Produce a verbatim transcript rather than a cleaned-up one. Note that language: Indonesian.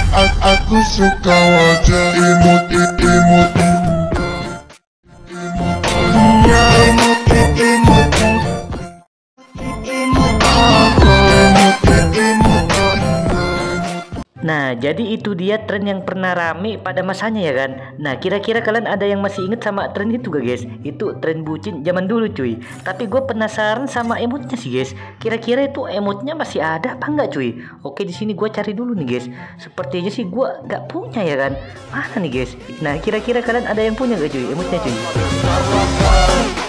Aku suka wajah imut imut imut dia imut imut imut aku imut imut. Nah, jadi itu dia tren yang pernah rame pada masanya ya kan. Nah, kira-kira kalian ada yang masih inget sama tren itu gak guys? Itu tren bucin zaman dulu cuy. Tapi gue penasaran sama emotnya sih guys. Kira-kira itu emotnya masih ada apa enggak cuy? Oke, di sini gue cari dulu nih guys. Sepertinya sih gue gak punya ya kan. Mana nih guys? Nah, kira-kira kalian ada yang punya gak cuy emotnya cuy?